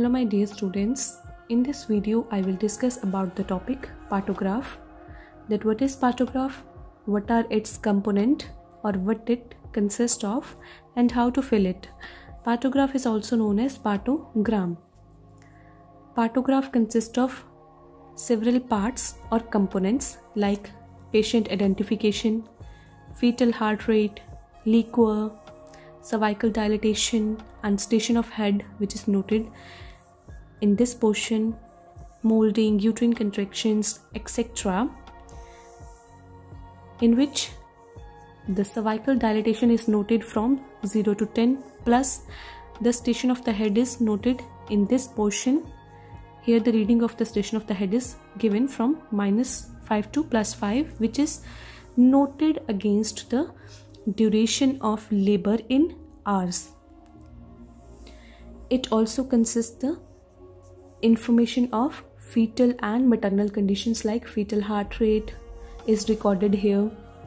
Hello my dear students, in this video I will discuss about the topic partograph. That what is partograph, what are its component or what it consists of and how to fill it. Partograph is also known as partogram. Partograph consists of several parts or components like patient identification, fetal heart rate, liquor, cervical dilatation and station of head which is noted in this portion, molding, uterine contractions, etc., in which the cervical dilatation is noted from 0 to 10 plus the station of the head is noted in this portion. Here the reading of the station of the head is given from -5 to +5, which is noted against the duration of labor in hours. It also consists the information of fetal and maternal conditions like fetal heart rate is recorded here,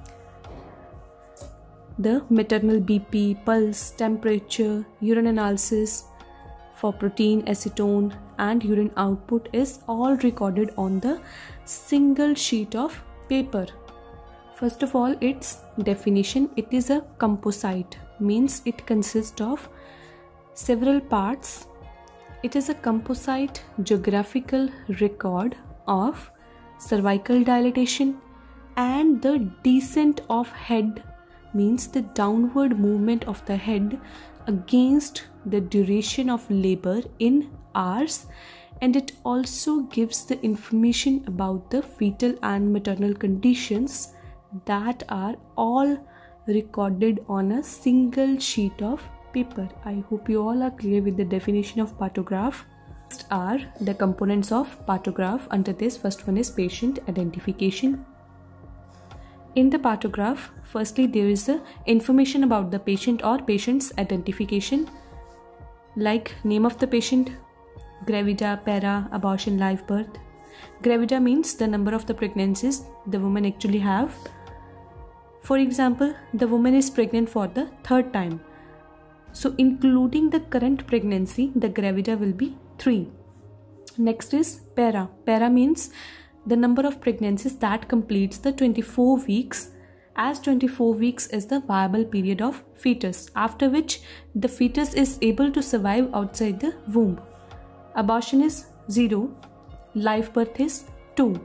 the maternal BP, pulse, temperature, urine analysis for protein, acetone and urine output is all recorded on the single sheet of paper. First of all, its definition: it is a composite, means it consists of several parts. It is a composite geographical record of cervical dilatation and the descent of head, means the downward movement of the head against the duration of labor in hours, and it also gives the information about the fetal and maternal conditions that are all recorded on a single sheet of paper. I hope you all are clear with the definition of partograph. Next are the components of partograph. Under this, first one is patient identification. In the partograph, firstly there is the information about the patient or patient's identification like name of the patient, gravida, para, abortion, live birth. Gravida means the number of the pregnancies the woman actually have. For example, the woman is pregnant for the third time. So including the current pregnancy, the gravida will be 3. Next is para. Para means the number of pregnancies that completes the 24 weeks, as 24 weeks is the viable period of fetus, after which the fetus is able to survive outside the womb. Abortion is 0. Live birth is 2.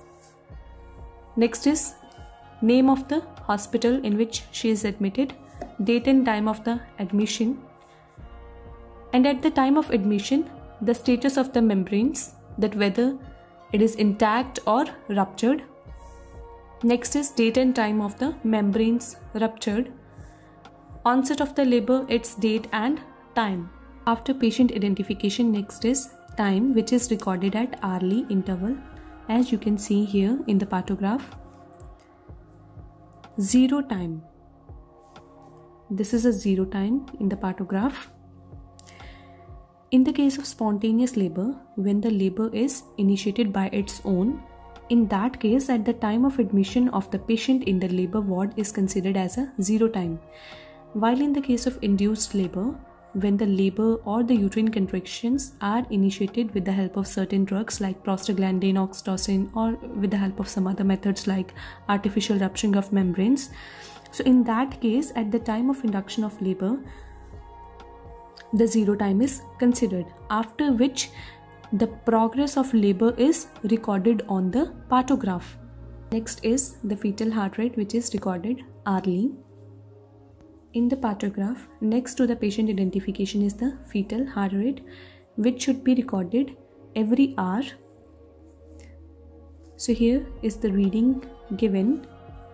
Next is name of the hospital in which she is admitted, date and time of the admission, and at the time of admission the status of the membranes, that whether it is intact or ruptured. Next is date and time of the membranes ruptured, onset of the labor, its date and time. After patient identification, next is time, which is recorded at hourly interval, as you can see here in the partograph. 0 time. This is a 0 time in the partograph. In the case of spontaneous labor, when the labor is initiated by its own, in that case at the time of admission of the patient in the labor ward is considered as a 0 time. While in the case of induced labor, when the labor or the uterine contractions are initiated with the help of certain drugs like prostaglandin, oxytocin, or with the help of some other methods like artificial rupturing of membranes, so in that case at the time of induction of labor the 0 time is considered, after which the progress of labor is recorded on the partograph. Next is the fetal heart rate, which is recorded hourly. In the partograph, next to the patient identification is the fetal heart rate, which should be recorded every hour. So here is the reading given.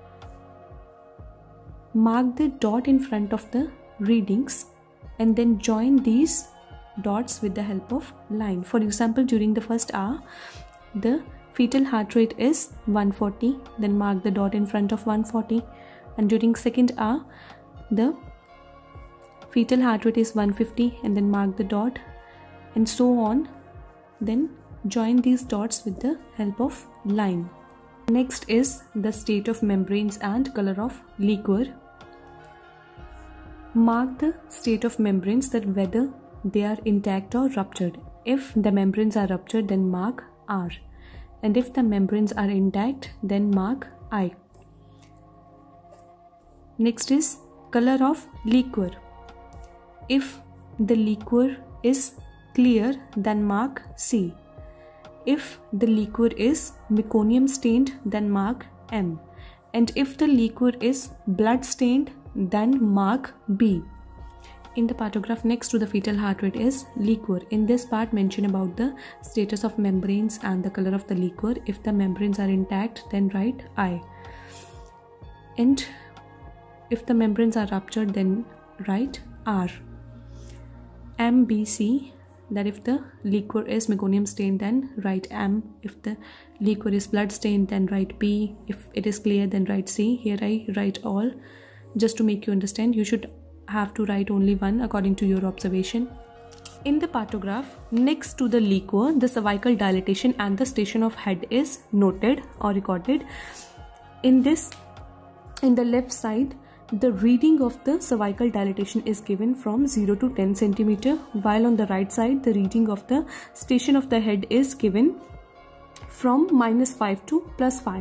Mark the dot in front of the readings and then join these dots with the help of line. For example, during the first hour, the fetal heart rate is 140, then mark the dot in front of 140, and during second hour, the fetal heart rate is 150 and then mark the dot, and so on. Then join these dots with the help of line. Next is the state of membranes and color of liquor. Mark the state of membranes, that whether they are intact or ruptured. If the membranes are ruptured, then mark R. And if the membranes are intact, then mark I. Next is color of liquor. If the liquor is clear, then mark C. If the liquor is meconium stained, then mark M. And if the liquor is blood stained, then mark B. In the patograph next to the fetal heart rate is liquor. In this part, mention about the status of membranes and the color of the liquor. If the membranes are intact, then write I. And if the membranes are ruptured, then write R. MBC, that if the liquor is meconium stained, then write M. If the liquor is blood stained, then write B. If it is clear, then write C. Here I write all just to make you understand. You should have to write only one according to your observation. In the patograph next to the liquor, the cervical dilatation and the station of head is noted or recorded. In this, in the left side, the reading of the cervical dilatation is given from 0 to 10 cm, while on the right side the reading of the station of the head is given from -5 to +5.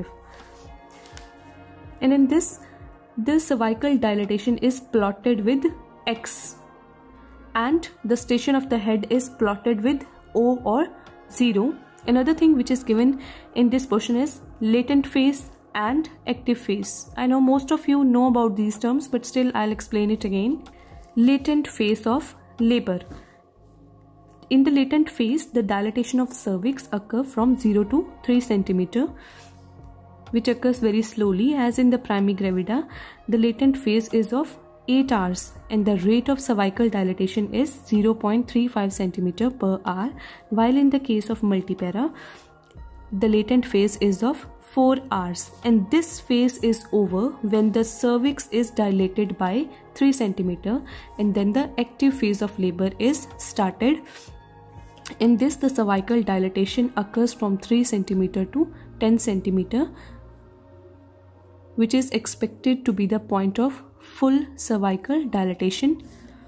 And in this, the cervical dilatation is plotted with X and the station of the head is plotted with O or 0. Another thing which is given in this portion is latent phase and active phase. I know most of you know about these terms, but still I'll explain it again. Latent phase of labor. In the latent phase, the dilatation of cervix occurs from 0 to 3 cm, which occurs very slowly. As in the primigravida, the latent phase is of 8 hours and the rate of cervical dilatation is 0.35 cm per hour, while in the case of multipara, the latent phase is of 4 hours, and this phase is over when the cervix is dilated by 3 cm, and then the active phase of labor is started. In this, the cervical dilatation occurs from 3 cm to 10 cm, which is expected to be the point of full cervical dilatation.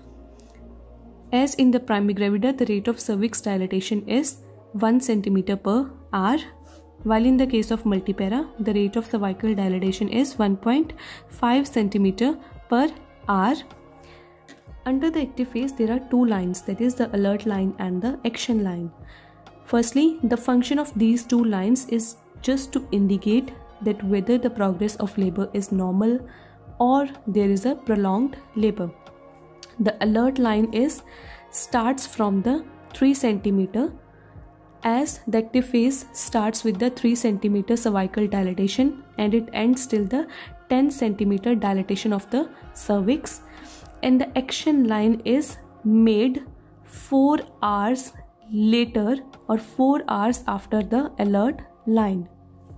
As in the primigravida, the rate of cervix dilatation is 1 cm per hour, while in the case of multipara, the rate of cervical dilatation is 1.5 cm per hour. Under the active phase, there are two lines, that is the alert line and the action line. Firstly, the function of these two lines is just to indicate that whether the progress of labor is normal or there is a prolonged labor. The alert line starts from the 3 cm, as the active phase starts with the 3 cm cervical dilatation and it ends till the 10 cm dilatation of the cervix, and the action line is made 4 hours later or 4 hours after the alert line.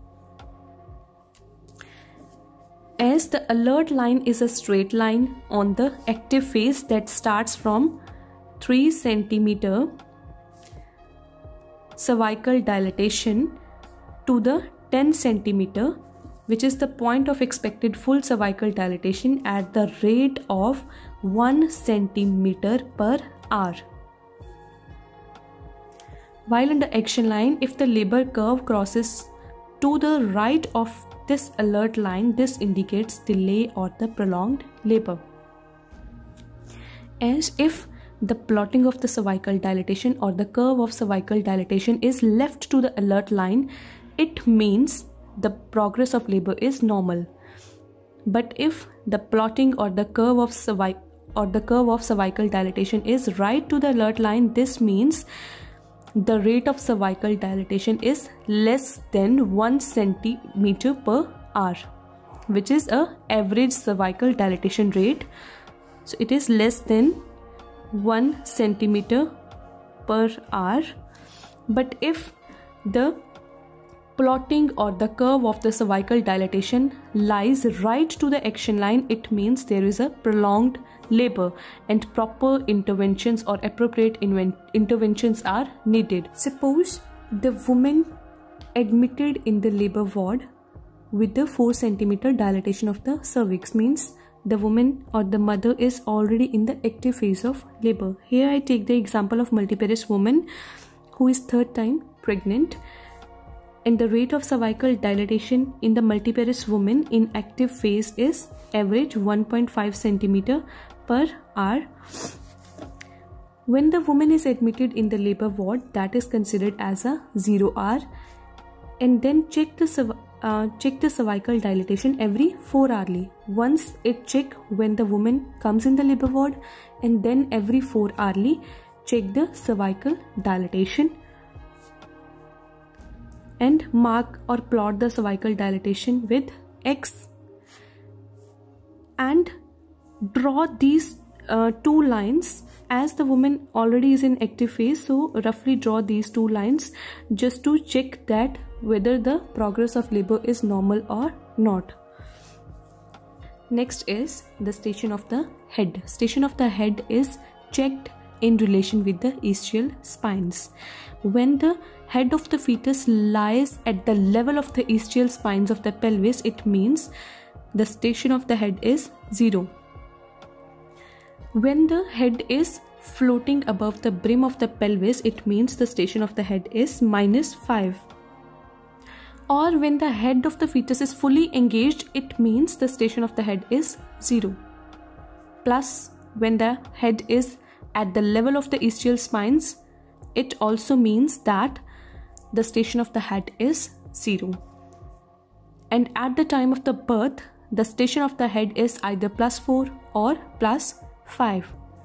As the alert line is a straight line on the active phase that starts from 3 cm cervical dilatation to the 10 cm, which is the point of expected full cervical dilatation at the rate of 1 cm per hour. While in the action line, if the labor curve crosses to the right of this alert line, this indicates delay or the prolonged labor. As if the plotting of the cervical dilatation or the curve of cervical dilatation is left to the alert line, it means the progress of labor is normal. But if the plotting or the curve of cervical dilatation is right to the alert line, this means the rate of cervical dilatation is less than 1 cm per hour, which is a average cervical dilatation rate. So it is less than 1 cm per hour. But if the plotting or the curve of the cervical dilatation lies right to the action line, it means there is a prolonged labor and proper interventions or appropriate interventions are needed. Suppose the woman admitted in the labor ward with the 4 cm dilatation of the cervix, means the woman or the mother is already in the active phase of labor. Here I take the example of multiparous woman who is third time pregnant, and the rate of cervical dilatation in the multiparous woman in active phase is average 1.5 centimeter per hour. When the woman is admitted in the labor ward, that is considered as a 0 hour, and then check the cervical dilatation every 4 hourly. Once it check when the woman comes in the labor ward, and then every 4 hourly check the cervical dilatation, and mark or plot the cervical dilatation with X, and draw these two lines. As the woman already is in active phase, so roughly draw these two lines just to check that whether the progress of labor is normal or not. Next is the station of the head. Station of the head is checked in relation with the ischial spines. When the head of the fetus lies at the level of the ischial spines of the pelvis, it means the station of the head is 0. When the head is floating above the brim of the pelvis, it means the station of the head is -5. Or when the head of the fetus is fully engaged, it means the station of the head is 0. Plus, when the head is at the level of the ischial spines, it also means that the station of the head is 0. And at the time of the birth, the station of the head is either +4 or +5.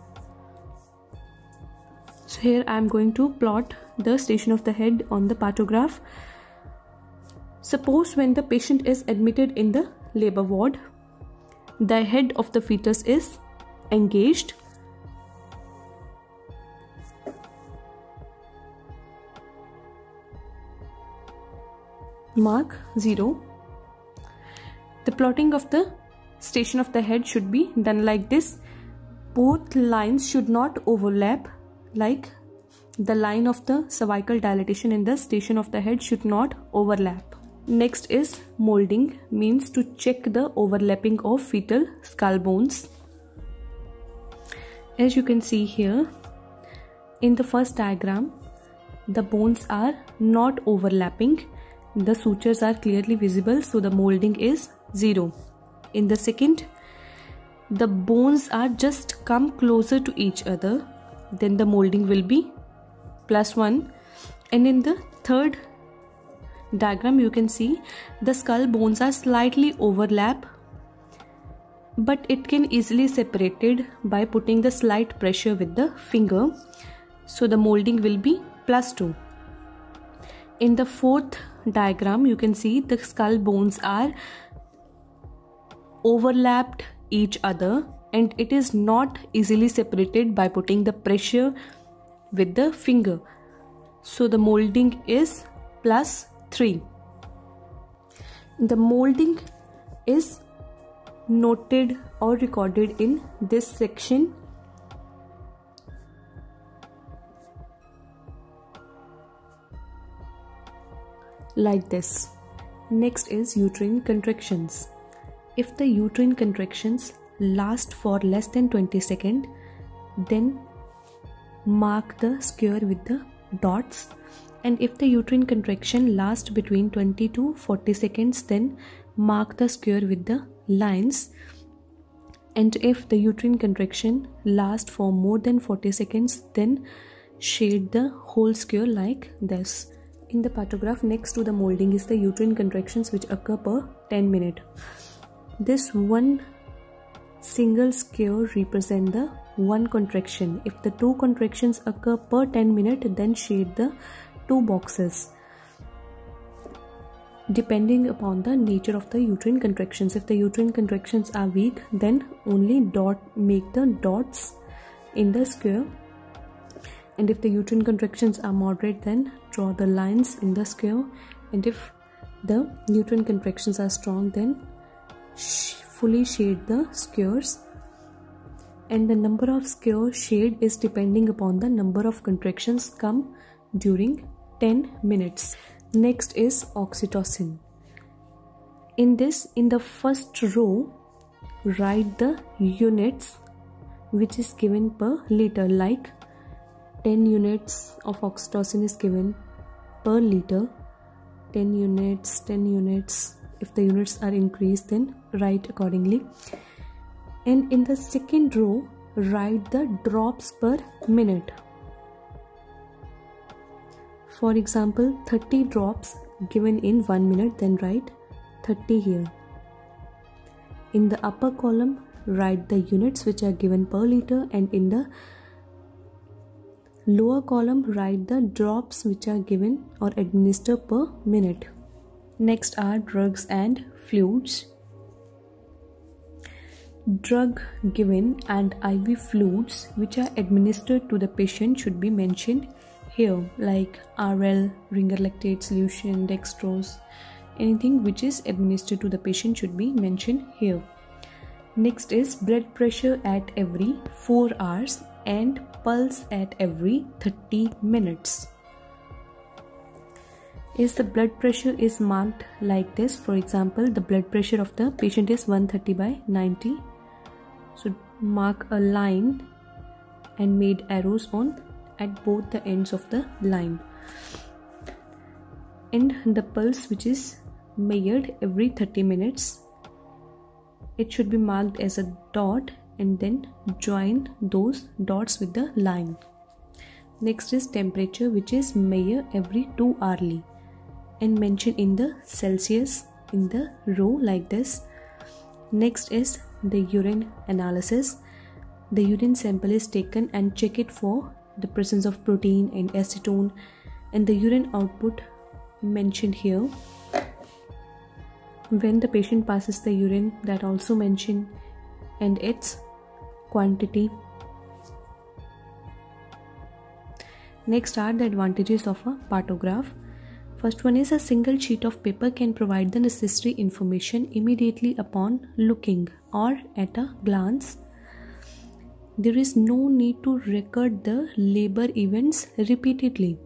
So here I am going to plot the station of the head on the pantograph. Suppose when the patient is admitted in the labor ward, the head of the fetus is engaged. Mark 0. The plotting of the station of the head should be done like this. Both lines should not overlap, like the line of the cervical dilatation and the station of the head should not overlap. Next is molding, means to check the overlapping of fetal skull bones. As you can see here in the first diagram, the bones are not overlapping. The sutures are clearly visible, so the molding is 0. In the second, the bones are just come closer to each other, then the molding will be +1. And in the third diagram, you can see the skull bones are slightly overlap, but it can easily separated by putting the slight pressure with the finger, so the molding will be +2. In the fourth diagram, you can see the skull bones are overlapped each other and it is not easily separated by putting the pressure with the finger, so the molding is +3. The molding is noted or recorded in this section. Like this. Next is uterine contractions. If the uterine contractions last for less than 20 seconds, then mark the square with the dots. And if the uterine contraction lasts between 20 to 40 seconds, then mark the square with the lines. And if the uterine contraction lasts for more than 40 seconds, then shade the whole square like this. In the pantograph next to the molding is the uterine contractions which occur per 10 minutes. This one single square represents the one contraction. If the two contractions occur per 10 minutes, then shade the two boxes depending upon the nature of the uterine contractions. If the uterine contractions are weak, then only make the dots in the square, and if the uterine contractions are moderate, then draw the lines in the square, and if the uterine contractions are strong, then fully shade the squares. And the number of square shade is depending upon the number of contractions come during 10 minutes. Next is oxytocin. In this, in the first row, write the units which is given per liter, like 10 units of oxytocin is given per liter. 10 units, 10 units. If the units are increased, then write accordingly. And in the second row, write the drops per minute. For example, 30 drops given in 1 minute, then write 30 here. In the upper column, write the units which are given per liter, and in the lower column, write the drops which are given or administered per minute. Next are drugs and fluids. Drug given and IV fluids which are administered to the patient should be mentioned here, like RL, ringer lactate solution, dextrose. Anything which is administered to the patient should be mentioned here. Next is blood pressure at every 4 hours and pulse at every 30 minutes. Is the blood pressure is marked like this. For example, the blood pressure of the patient is 130/90. So mark a line and made arrows on at both the ends of the line. And the pulse which is measured every 30 minutes, it should be marked as a dot and then join those dots with the line. Next is temperature, which is measured every 2 hourly and mentioned in the Celsius in the row like this. Next is the urine analysis. The urine sample is taken and check it for the presence of protein and acetone, and the urine output mentioned here. When the patient passes the urine, that also mentioned, and its quantity. Next are the advantages of a partograph. First one is a single sheet of paper can provide the necessary information immediately upon looking or at a glance. There is no need to record the labor events repeatedly.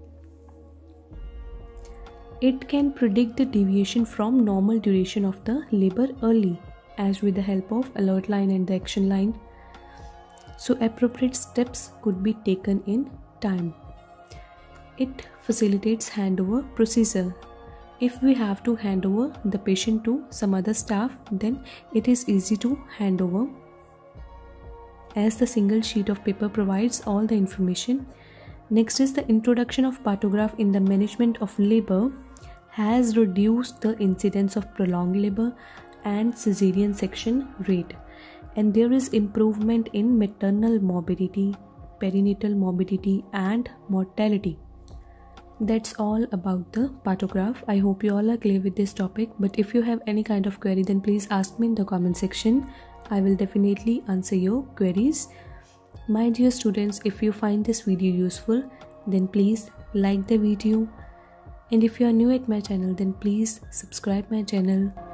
It can predict the deviation from normal duration of the labor early, as with the help of alert line and the action line. So appropriate steps could be taken in time. It facilitates handover procedure. If we have to hand over the patient to some other staff, then it is easy to hand over, as the single sheet of paper provides all the information. Next is the introduction of partograph in the management of labor has reduced the incidence of prolonged labor and cesarean section rate, and there is improvement in maternal morbidity, perinatal morbidity and mortality. That's all about the partograph. I hope you all are clear with this topic, but if you have any kind of query, then please ask me in the comment section. I will definitely answer your queries. My dear students, if you find this video useful, then please like the video, and if you are new at my channel, then please subscribe my channel.